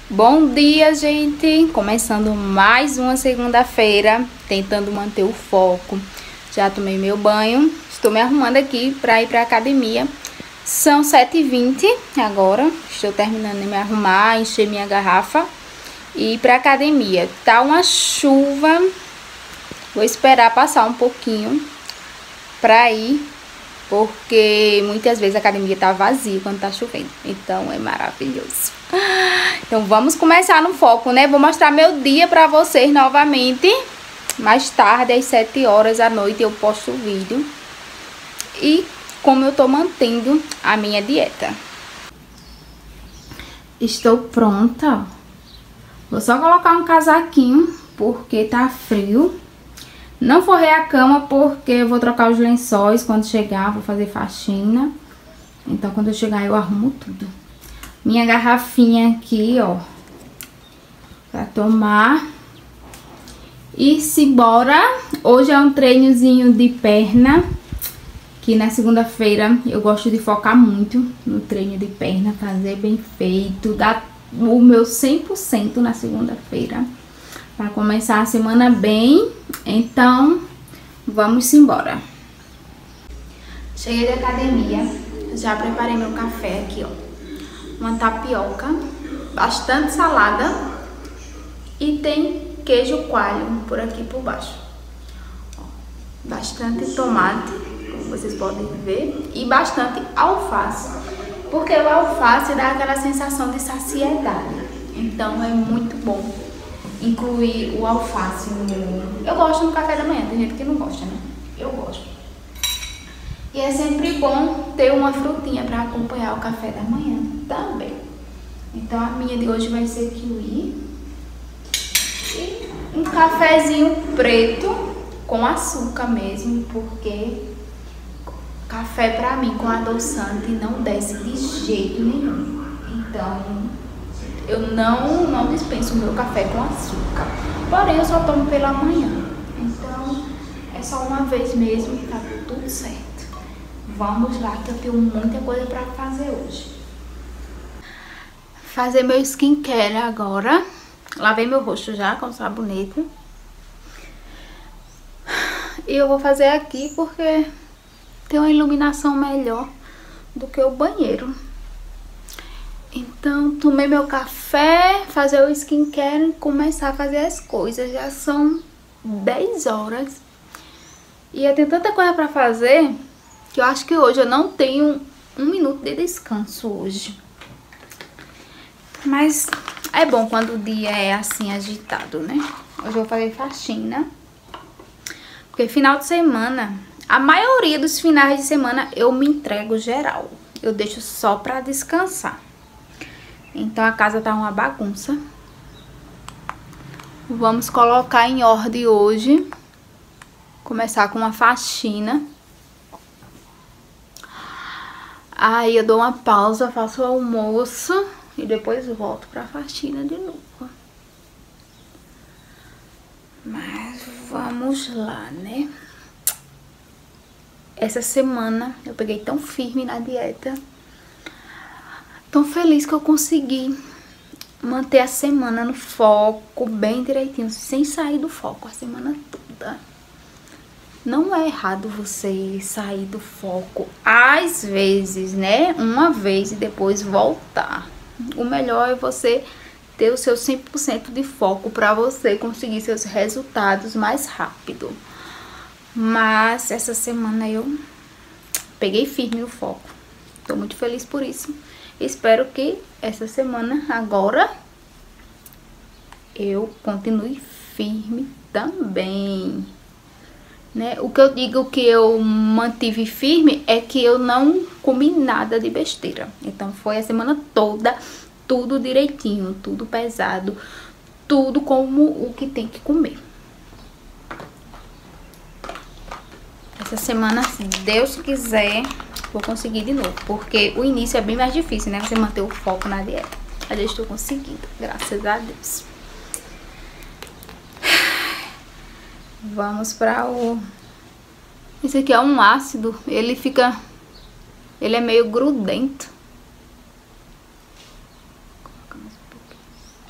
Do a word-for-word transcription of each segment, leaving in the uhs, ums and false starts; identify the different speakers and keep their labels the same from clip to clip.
Speaker 1: Bom dia, gente! Começando mais uma segunda-feira, tentando manter o foco. Já tomei meu banho, estou me arrumando aqui para ir para a academia. São sete e vinte agora, estou terminando de me arrumar, encher minha garrafa e ir para a academia. Tá uma chuva, vou esperar passar um pouquinho para ir, porque muitas vezes a academia tá vazia quando tá chovendo, então é maravilhoso. Então vamos começar no foco, né? Vou mostrar meu dia pra vocês novamente. Mais tarde, às sete horas da noite, eu posto o vídeo. E como eu tô mantendo a minha dieta. Estou pronta. Vou só colocar um casaquinho, porque tá frio. Não forrei a cama, porque eu vou trocar os lençóis quando chegar, vou fazer faxina. Então quando eu chegar eu arrumo tudo. Minha garrafinha aqui, ó, pra tomar. E simbora. Hoje é um treinozinho de perna, que na segunda-feira eu gosto de focar muito no treino de perna, fazer bem feito, dar o meu cem por cento na segunda-feira, para começar a semana bem. Então, vamos embora. Cheguei da academia, já preparei meu café aqui, ó. Uma tapioca, bastante salada e tem queijo coalho por aqui por baixo. Ó, bastante tomate, como vocês podem ver, e bastante alface, porque o alface dá aquela sensação de saciedade. Então é muito bom incluir o alface no... Eu gosto no café da manhã, tem gente que não gosta, né? Eu gosto. E é sempre bom ter uma frutinha para acompanhar o café da manhã também. Então a minha de hoje vai ser kiwi. E um cafezinho preto com açúcar mesmo, porque café pra mim com adoçante não desce de jeito nenhum. Então eu não, não dispenso o meu café com açúcar. Porém eu só tomo pela manhã. Então é só uma vez mesmo e tá tudo certo. Vamos lá que eu tenho muita coisa pra fazer hoje. Fazer meu skincare agora. Lavei meu rosto já com sabonete. E eu vou fazer aqui porque tem uma iluminação melhor do que o banheiro. Então, tomei meu café, fazer o skincare e começar a fazer as coisas. Já são dez horas. E eu tenho tanta coisa pra fazer que eu acho que hoje eu não tenho um minuto de descanso hoje. Mas é bom quando o dia é assim agitado, né? Hoje eu vou fazer faxina. Porque final de semana, a maioria dos finais de semana eu me entrego geral. Eu deixo só pra descansar. Então a casa tá uma bagunça. Vamos colocar em ordem hoje. Começar com uma faxina. Aí eu dou uma pausa, faço o almoço e depois volto pra faxina de novo. Mas vamos lá, né? Essa semana eu peguei tão firme na dieta. Tão feliz que eu consegui manter a semana no foco bem direitinho, sem sair do foco a semana toda. Não é errado você sair do foco, às vezes, né? Uma vez e depois voltar. O melhor é você ter o seu cem por cento de foco para você conseguir seus resultados mais rápido. Mas essa semana eu peguei firme o foco. Tô muito feliz por isso. Espero que essa semana agora eu continue firme também. Né? O que eu digo que eu mantive firme é que eu não comi nada de besteira. Então foi a semana toda, tudo direitinho, tudo pesado, tudo como o que tem que comer. Essa semana, se Deus quiser, vou conseguir de novo. Porque o início é bem mais difícil, né? Você manter o foco na dieta. Mas eu estou conseguindo, graças a Deus. Vamos para o... Esse aqui é um ácido, ele fica... Ele é meio grudento.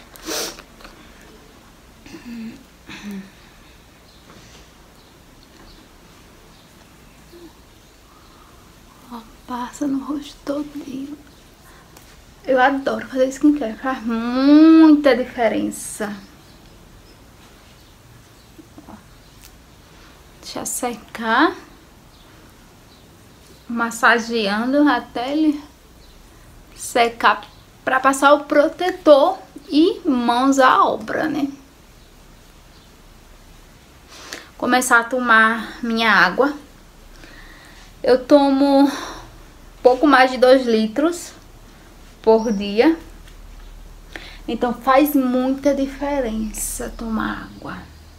Speaker 1: Ó, passa no rosto todinho. Eu adoro fazer skincare, faz muita diferença. Deixa secar. Massageando até ele secar para passar o protetor e mãos à obra, né? Começar a tomar minha água. Eu tomo pouco mais de dois litros por dia. Então faz muita diferença tomar água.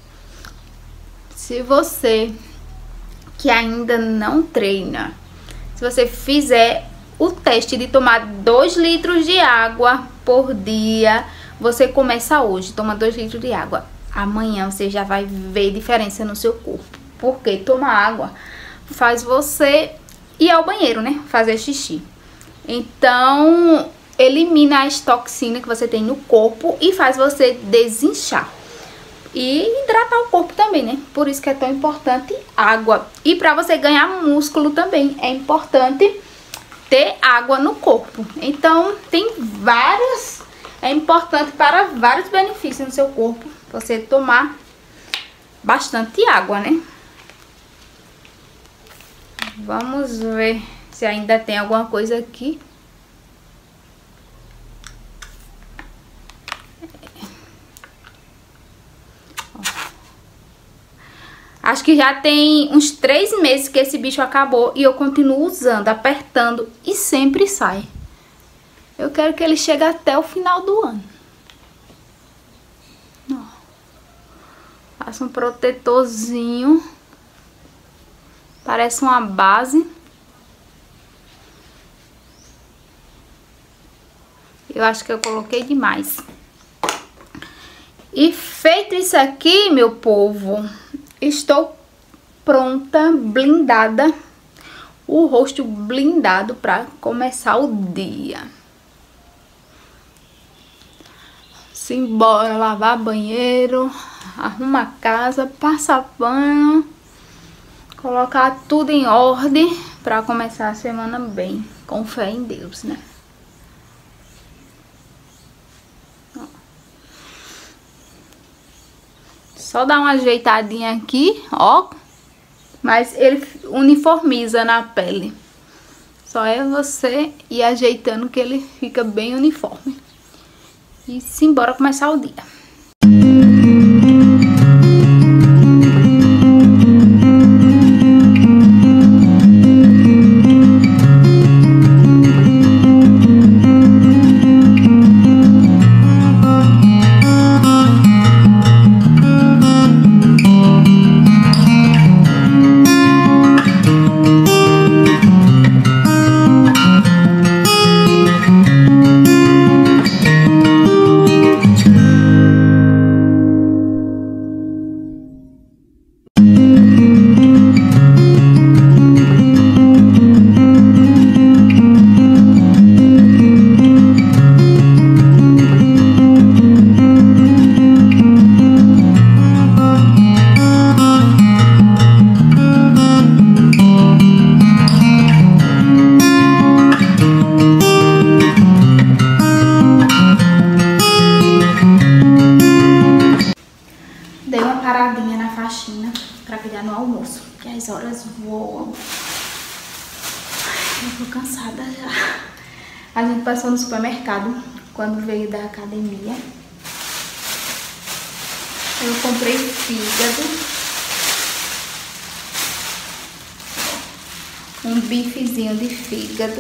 Speaker 1: Se você que ainda não treina, se você fizer o teste de tomar dois litros de água por dia, você começa hoje, toma dois litros de água. Amanhã você já vai ver diferença no seu corpo. Porque tomar água faz você ir ao banheiro, né? Fazer xixi. Então, elimina as toxinas que você tem no corpo e faz você desinchar. E hidratar o corpo também, né? Por isso que é tão importante água. E para você ganhar músculo também é importante ter água no corpo. Então, tem vários... É importante para vários benefícios no seu corpo você tomar bastante água, né? Vamos ver se ainda tem alguma coisa aqui. Acho que já tem uns três meses que esse bicho acabou e eu continuo usando, apertando e sempre sai. Eu quero que ele chegue até o final do ano. Ó. Faça um protetorzinho. Parece uma base. Eu acho que eu coloquei demais. E feito isso aqui, meu povo, estou pronta, blindada, o rosto blindado para começar o dia. Simbora lavar banheiro, arrumar a casa, passar pano, colocar tudo em ordem para começar a semana bem, com fé em Deus, né? Só dar uma ajeitadinha aqui, ó. Mas ele uniformiza na pele. Só é você ir ajeitando que ele fica bem uniforme. E simbora começar o dia. Pra cuidar no almoço, que as horas voam. Eu tô cansada já. A gente passou no supermercado quando veio da academia. Eu comprei fígado, um bifezinho de fígado.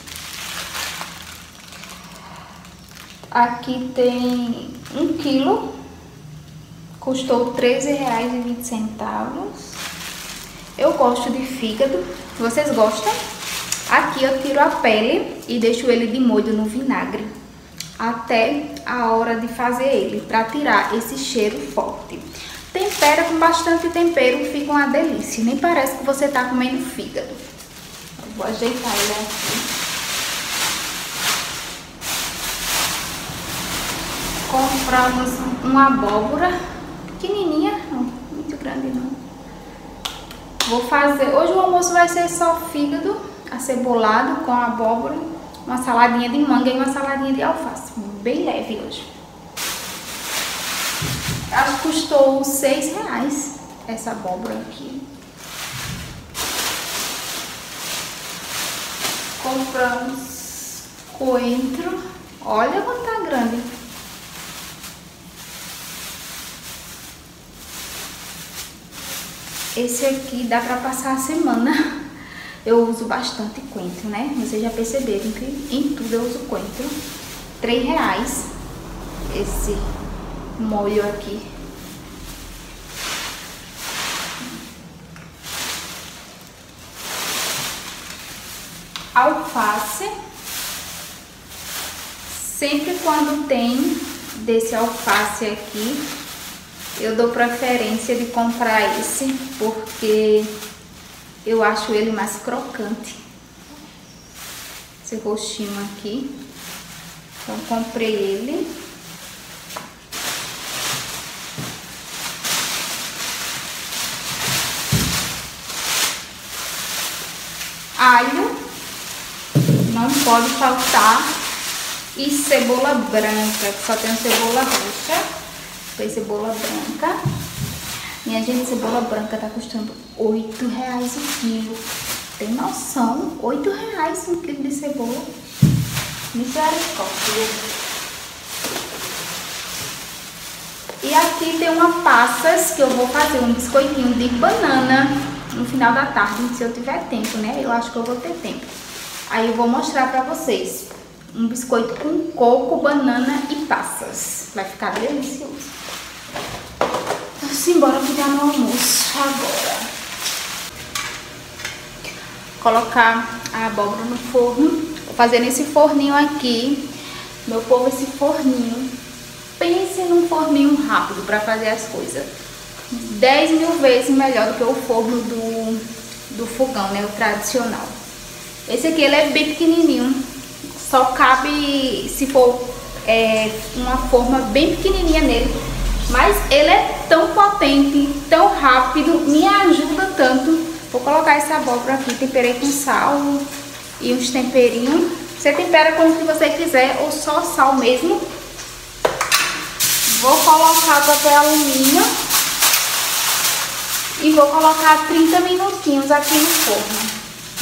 Speaker 1: Aqui tem um quilo. Custou treze reais e vinte centavos. Eu gosto de fígado. Vocês gostam? Aqui eu tiro a pele e deixo ele de molho no vinagre até a hora de fazer ele, para tirar esse cheiro forte. Tempera com bastante tempero, fica uma delícia. Nem parece que você tá comendo fígado. Eu vou ajeitar ele aqui. Compramos uma abóbora pequenininha, não, muito grande não. Vou fazer, hoje o almoço vai ser só fígado acebolado com abóbora, uma saladinha de manga e uma saladinha de alface, bem leve hoje. Acho que custou seis reais essa abóbora aqui. Compramos coentro, olha como tá grande. Esse aqui dá pra passar a semana. Eu uso bastante coentro, né? Vocês já perceberam que em tudo eu uso coentro. Três reais esse molho aqui. Alface. Sempre quando tem desse alface aqui, eu dou preferência de comprar esse, porque eu acho ele mais crocante. Esse roxinho aqui. Então comprei ele. Alho, não pode faltar, e cebola branca, que só tem cebola roxa, foi cebola branca. Minha gente, cebola branca tá custando oito reais o quilo. Tem noção? oito reais um quilo de cebola. Misericórdia. E aqui tem uma passas que eu vou fazer um biscoitinho de banana no final da tarde, se eu tiver tempo, né? Eu acho que eu vou ter tempo. Aí eu vou mostrar pra vocês um biscoito com coco, banana e passas. Vai ficar delicioso. Então, simbora cuidar no almoço agora. Colocar a abóbora no forno. Vou fazer nesse forninho aqui. Meu povo, esse forninho. Pense num forninho rápido pra fazer as coisas. dez mil vezes melhor do que o forno do, do fogão, né? O tradicional. Esse aqui, ele é bem pequenininho. Só cabe, se for é, uma forma bem pequenininha nele. Mas ele é tão potente, tão rápido, me ajuda tanto. Vou colocar essa abóbora aqui, temperei com sal e uns temperinhos. Você tempera com o que você quiser ou só sal mesmo. Vou colocar papel alumínio e vou colocar trinta minutinhos aqui no forno.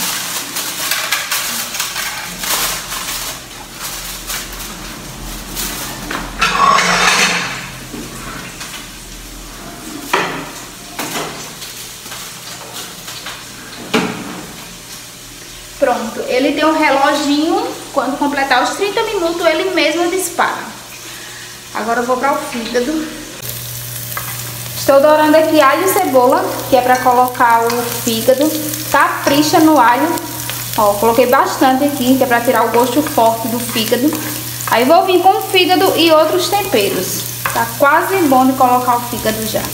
Speaker 1: Pronto, ele tem um reloginho, quando completar os trinta minutos ele mesmo dispara. Agora eu vou para o fígado. Estou dourando aqui alho e cebola, que é para colocar o fígado. Capricha no alho. Ó, coloquei bastante aqui, que é para tirar o gosto forte do fígado. Aí vou vir com o fígado e outros temperos. Tá quase bom de colocar o fígado já.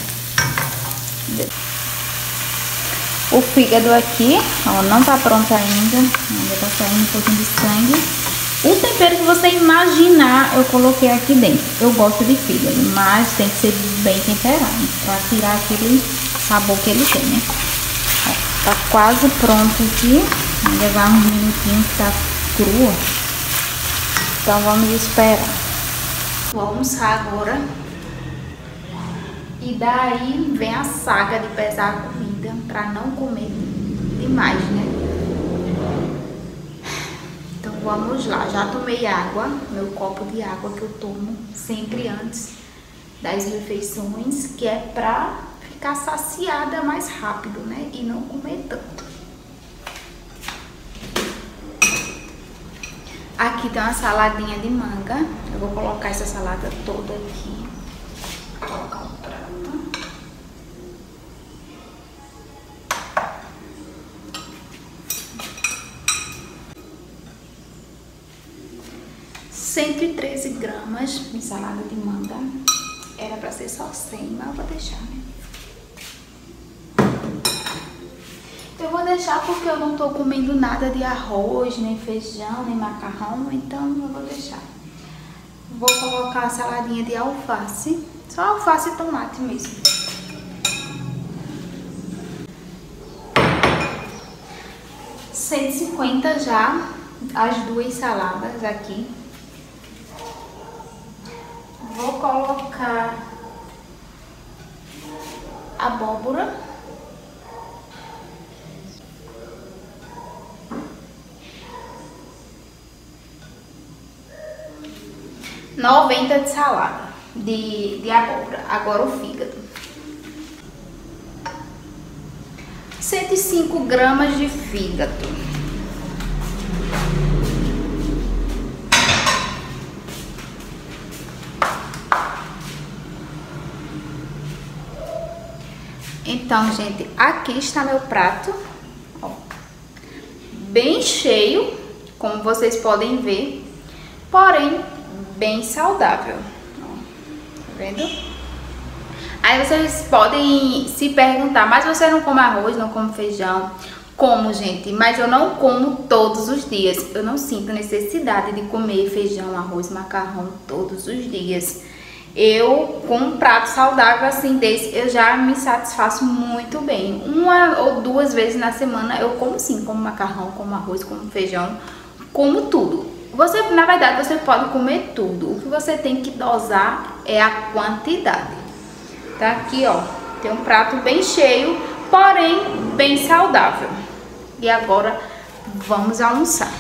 Speaker 1: O fígado aqui, ó, não tá pronto ainda. Ainda tá saindo um pouquinho de sangue. O tempero que você imaginar, eu coloquei aqui dentro. Eu gosto de fígado, mas tem que ser bem temperado, pra tirar aquele sabor que ele tem, né? Ó, tá quase pronto aqui. Vai levar uns minutinhos que tá cru. Então vamos esperar. Vou almoçar agora. E daí vem a saga de pesar a comida, pra não comer demais, né? Então vamos lá, já tomei água, meu copo de água que eu tomo sempre antes das refeições, que é pra ficar saciada mais rápido, né? E não comer tanto. Aqui tem uma saladinha de manga, eu vou colocar essa salada toda aqui. Vou colocar um prato. cento e treze gramas de salada de manga. Era pra ser só cem, mas eu vou deixar, né? Eu vou deixar porque eu não tô comendo nada de arroz, nem feijão, nem macarrão, então eu vou deixar. Vou colocar a saladinha de alface, só alface e tomate mesmo. cento e cinquenta já, as duas saladas aqui. Vou colocar abóbora. noventa de salada de, de abóbora. Agora o fígado. cento e cinco gramas de fígado. Então, gente, aqui está meu prato, ó, bem cheio, como vocês podem ver, porém bem saudável, ó, tá vendo? Aí vocês podem se perguntar, mas você não come arroz, não come feijão? Como, gente, mas eu não como todos os dias, eu não sinto necessidade de comer feijão, arroz, macarrão todos os dias. Eu, com um prato saudável assim desse, eu já me satisfaço muito bem. Uma ou duas vezes na semana eu como sim, como macarrão, como arroz, como feijão, como tudo. Você, na verdade, você pode comer tudo. O que você tem que dosar é a quantidade. Tá aqui, ó, tem um prato bem cheio, porém bem saudável. E agora vamos almoçar.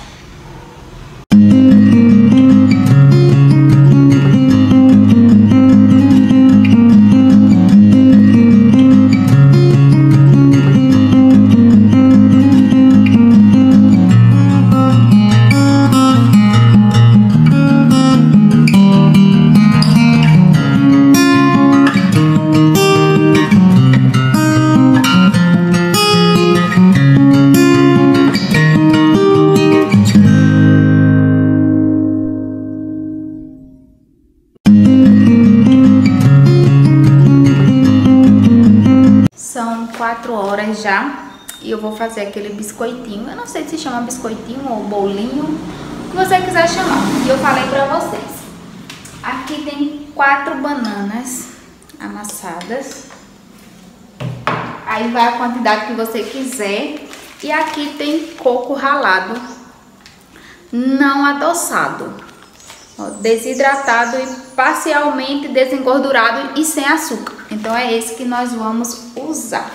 Speaker 1: quatro horas já e eu vou fazer aquele biscoitinho. Eu não sei se chama biscoitinho ou bolinho, o que você quiser chamar. E eu falei pra vocês. Aqui tem quatro bananas amassadas. Aí vai a quantidade que você quiser. E aqui tem coco ralado, não adoçado, ó, desidratado e parcialmente desengordurado e sem açúcar. Então é esse que nós vamos usar.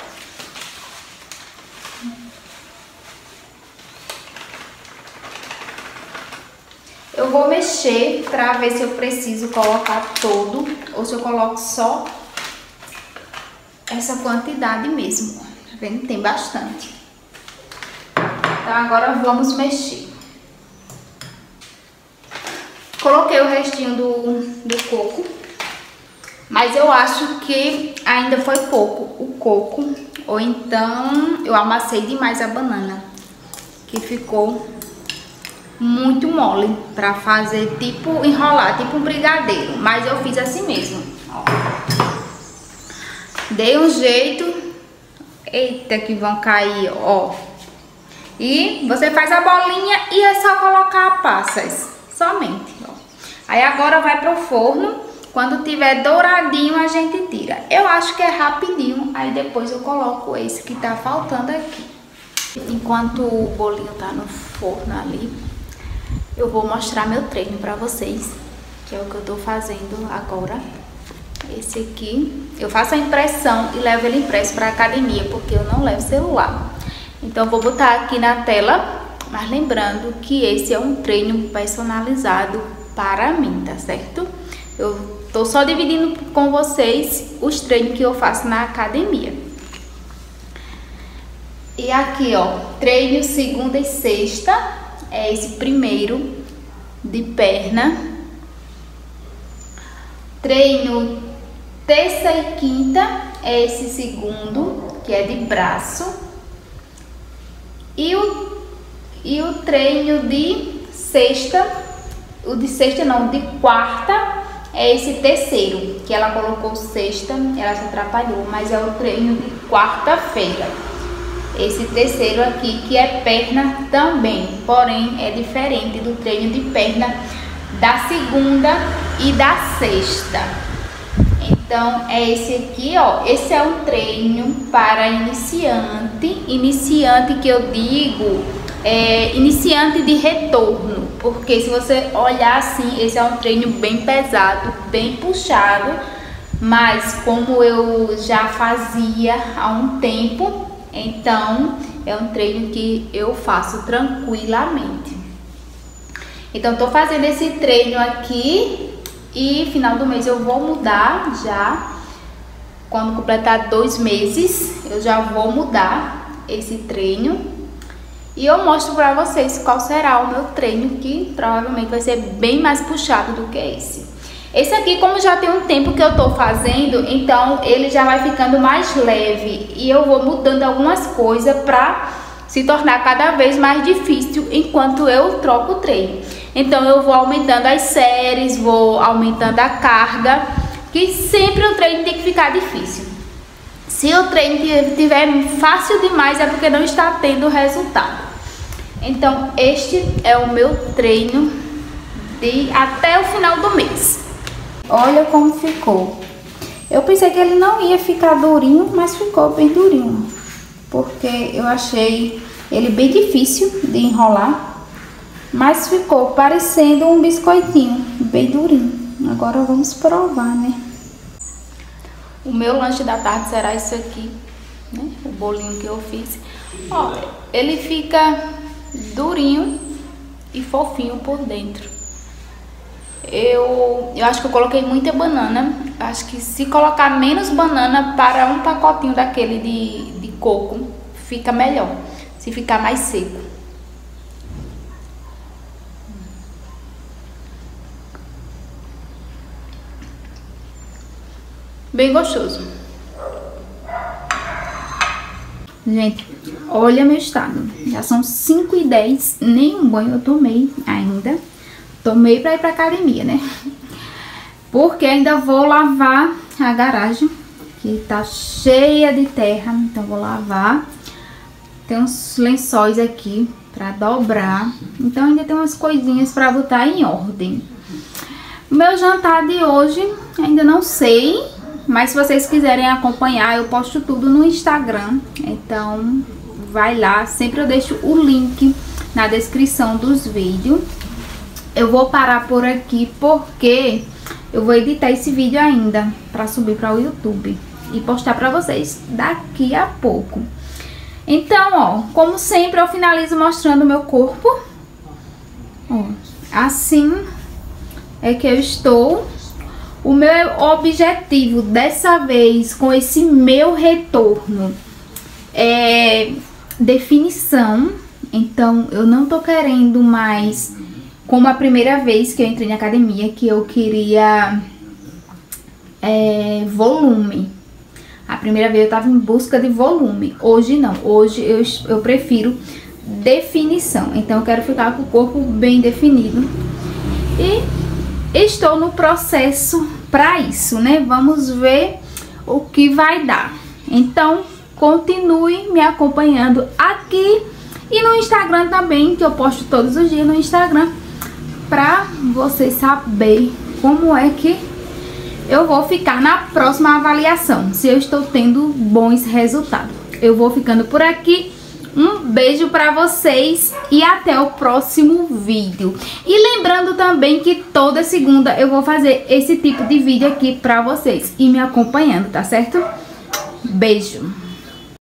Speaker 1: Eu vou mexer para ver se eu preciso colocar todo ou se eu coloco só essa quantidade mesmo. Tá vendo? Tem bastante. Então agora vamos mexer. Coloquei o restinho do, do coco, mas eu acho que ainda foi pouco o coco, ou então eu amassei demais a banana, que ficou muito mole pra fazer tipo enrolar, tipo um brigadeiro, mas eu fiz assim mesmo, ó. Dei um jeito, eita que vão cair, ó. E você faz a bolinha e é só colocar passas, somente, ó. Aí agora vai pro forno, quando tiver douradinho a gente tira. Eu acho que é rapidinho, aí depois eu coloco esse que tá faltando aqui. Enquanto o bolinho tá no forno ali, eu vou mostrar meu treino pra vocês, que é o que eu tô fazendo agora. Esse aqui, eu faço a impressão e levo ele impresso pra academia, porque eu não levo celular. Então eu vou botar aqui na tela, mas lembrando que esse é um treino personalizado para mim, tá certo? Eu tô só dividindo com vocês os treinos que eu faço na academia. E aqui, ó, treino segunda e sexta. É esse primeiro de perna. Treino terça e quinta é esse segundo, que é de braço. E o, e o treino de sexta, o de sexta não, de quarta, é esse terceiro, que ela colocou sexta, ela se atrapalhou, mas é o treino de quarta-feira. Esse terceiro aqui, que é perna também, porém é diferente do treino de perna da segunda e da sexta. Então é esse aqui, ó. Esse é um treino para iniciante, iniciante que eu digo é iniciante de retorno, porque se você olhar assim, esse é um treino bem pesado, bem puxado, mas como eu já fazia há um tempo, então é um treino que eu faço tranquilamente. Então tô fazendo esse treino aqui e final do mês eu vou mudar já. Quando completar dois meses eu já vou mudar esse treino e eu mostro pra vocês qual será o meu treino, que provavelmente vai ser bem mais puxado do que esse. Esse aqui, como já tem um tempo que eu tô fazendo, então ele já vai ficando mais leve e eu vou mudando algumas coisas pra se tornar cada vez mais difícil enquanto eu troco o treino. Então eu vou aumentando as séries, vou aumentando a carga, que sempre o treino tem que ficar difícil. Se o treino estiver fácil demais é porque não está tendo resultado. Então este é o meu treino de até o final do mês. Olha como ficou. Eu pensei que ele não ia ficar durinho, mas ficou bem durinho, porque eu achei ele bem difícil de enrolar, mas ficou parecendo um biscoitinho, bem durinho. Agora vamos provar, né? O meu lanche da tarde será isso aqui, né? O bolinho que eu fiz. Ó, ele fica durinho e fofinho por dentro. Eu, eu acho que eu coloquei muita banana. Acho que se colocar menos banana para um pacotinho daquele de, de coco, fica melhor. Se ficar mais seco. Bem gostoso. Gente, olha meu estado. Já são cinco e dez, nem um banho eu tomei ainda. Tomei pra ir pra academia, né? Porque ainda vou lavar a garagem, que tá cheia de terra, então vou lavar. Tem uns lençóis aqui pra dobrar, então ainda tem umas coisinhas pra botar em ordem. Meu jantar de hoje ainda não sei, mas se vocês quiserem acompanhar, eu posto tudo no Instagram, então vai lá, sempre eu deixo o link na descrição dos vídeos. Eu vou parar por aqui porque eu vou editar esse vídeo ainda para subir para o YouTube e postar para vocês daqui a pouco. Então, ó, como sempre eu finalizo mostrando o meu corpo. Ó, assim é que eu estou. O meu objetivo dessa vez com esse meu retorno é definição. Então eu não tô querendo mais, como a primeira vez que eu entrei na academia, que eu queria é, volume. A primeira vez eu tava em busca de volume. Hoje não. Hoje eu, eu prefiro definição. Então eu quero ficar com o corpo bem definido. E estou no processo para isso, né? Vamos ver o que vai dar. Então continue me acompanhando aqui e no Instagram também, que eu posto todos os dias no Instagram, pra vocês saberem como é que eu vou ficar na próxima avaliação, se eu estou tendo bons resultados. Eu vou ficando por aqui. Um beijo pra vocês e até o próximo vídeo. E lembrando também que toda segunda eu vou fazer esse tipo de vídeo aqui pra vocês e me acompanhando, tá certo? Beijo!